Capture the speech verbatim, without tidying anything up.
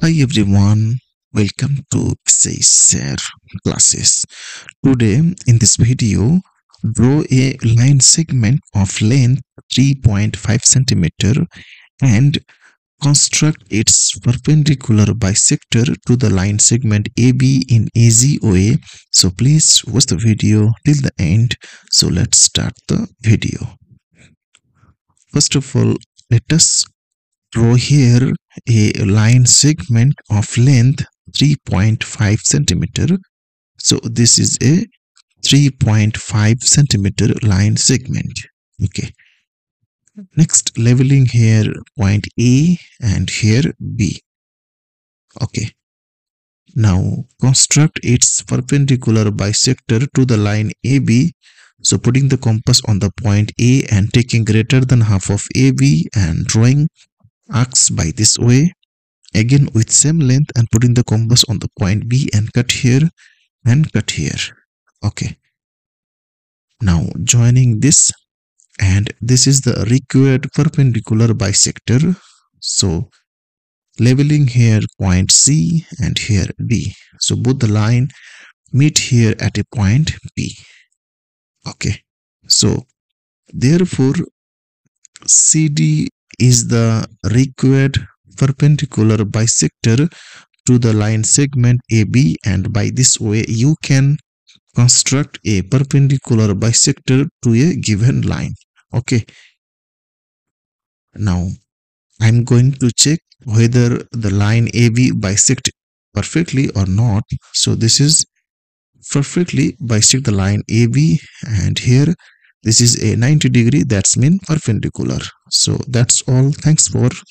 Hi everyone, welcome to Share classes. Today in this video, draw a line segment of length three point five centimeter and construct its perpendicular bisector to the line segment A B in easy way. So please watch the video till the end. So let's start the video. First of all, let us draw here a line segment of length three point five centimeter. So this is a three point five centimeter line segment. Okay. Next, leveling here point A and here B. Okay. Now construct its perpendicular bisector to the line A B. So putting the compass on the point A and taking greater than half of A B and drawing arcs by this way, again with same length, and putting the compass on the point B and cut here and cut here. Okay, now joining this, and this is the required perpendicular bisector. So leveling here point C and here D. So both the line meet here at a point P. Okay, so therefore C D is the required perpendicular bisector to the line segment A B, and by this way you can construct a perpendicular bisector to a given line. Okay, now I'm going to check whether the line A B bisect perfectly or not. So this is perfectly bisect the line A B, and here this is a ninety degree, that's mean perpendicular. So that's all. Thanks for